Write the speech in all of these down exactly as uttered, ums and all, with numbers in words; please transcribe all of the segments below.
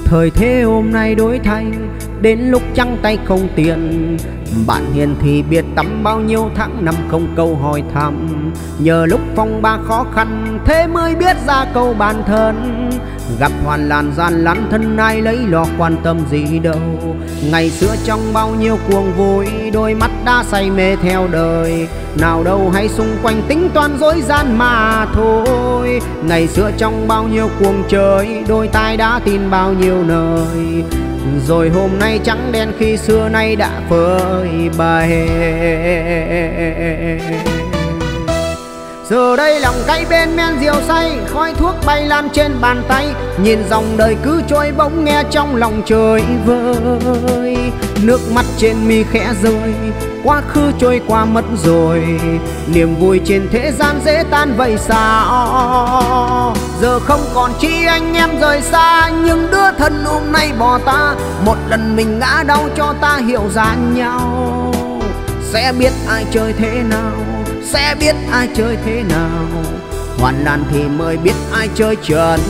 Thời thế hôm nay đổi thay, đến lúc trắng tay không tiền. Bạn hiền thì biết tắm bao nhiêu tháng năm không câu hỏi thăm. Nhờ lúc phong ba khó khăn, thế mới biết ra câu bản thân. Gặp hoàn nạn gian lắn thân ai lấy lo quan tâm gì đâu. Ngày xưa trong bao nhiêu cuồng vui, đôi mắt đã say mê theo đời. Nào đâu hay xung quanh tính toán dối gian mà thôi. Ngày xưa trong bao nhiêu cuồng trời, đôi tai đã tin bao nhiêu lời. Rồi hôm nay trắng đen khi xưa nay đã phơi bày. Giờ đây lòng cay bên men rượu say, khói thuốc bay lan trên bàn tay. Nhìn dòng đời cứ trôi bỗng nghe trong lòng trời vơi. Nước mắt trên mi khẽ rơi, quá khứ trôi qua mất rồi. Niềm vui trên thế gian dễ tan vậy sao. Giờ không còn chi anh em rời xa, nhưng đứa thân hôm nay bỏ ta. Một lần mình ngã đau cho ta hiểu ra nhau. Sẽ biết ai chơi thế nào, sẽ biết ai chơi thế nào. Hoàn nạn thì mới biết ai chơi chân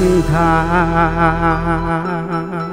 thành.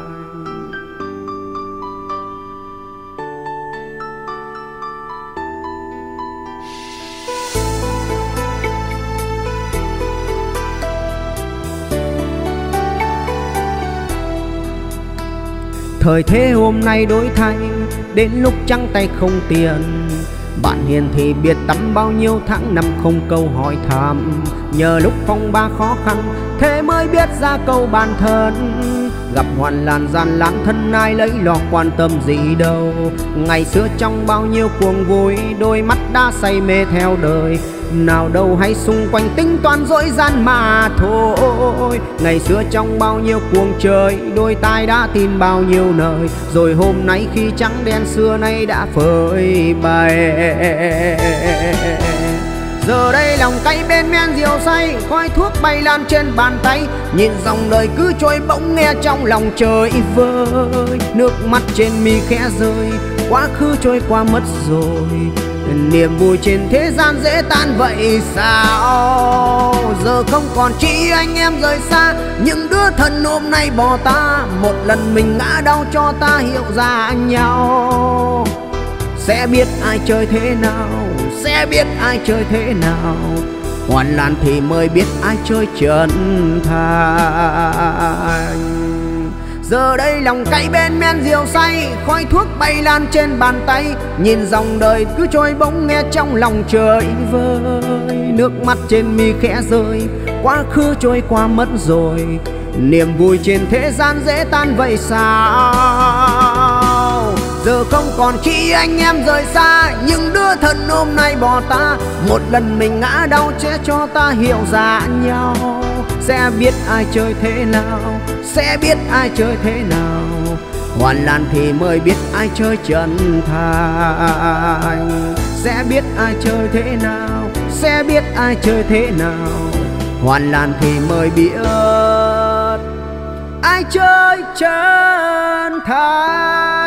Thời thế hôm nay đổi thay, đến lúc trắng tay không tiền. Bạn hiền thì biết tắm bao nhiêu tháng năm không câu hỏi thăm. Nhờ lúc phong ba khó khăn, thế mới biết ra câu bản thân. Gặp hoàn nạn gian lán thân ai lấy lo quan tâm gì đâu. Ngày xưa trong bao nhiêu cuồng vui, đôi mắt đã say mê theo đời. Nào đâu hay xung quanh tính toán dối gian mà thôi. Ngày xưa trong bao nhiêu cuồng trời, đôi tai đã tin bao nhiêu lời. Rồi hôm nay khi trắng đen xưa nay đã phơi bày. Giờ đây lòng cay bên men rượu say, khói thuốc bay lan trên bàn tay. Nhìn dòng đời cứ trôi bỗng nghe trong lòng trời vơi. Nước mắt trên mi khẽ rơi, quá khứ trôi qua mất rồi. Niềm vui trên thế gian dễ tan vậy sao. Giờ không còn chi anh em rời xa, những đứa thân hôm nay bỏ ta. Một lần mình ngã đau cho ta hiểu ra nhau. Sẽ biết ai chơi thế nào, sẽ biết ai chơi thế nào. Hoàn nạn thì mới biết ai chơi chân thành. Giờ đây lòng cay bên men rượu say, khói thuốc bay lan trên bàn tay. Nhìn dòng đời cứ trôi bỗng nghe trong lòng trời vơi. Nước mắt trên mi khẽ rơi, quá khứ trôi qua mất rồi. Niềm vui trên thế gian dễ tan vậy sao. Giờ không còn chi anh em rời xa, những đứa thân hôm nay bỏ ta. Một lần mình ngã đau sẽ cho ta hiểu ra nhau. Sẽ biết ai chơi thế nào, sẽ biết ai chơi thế nào. Hoàn nạn thì mới biết ai chơi chân thành. Sẽ biết ai chơi thế nào, sẽ biết ai chơi thế nào. Hoàn nạn thì mới biết ai chơi chân thành.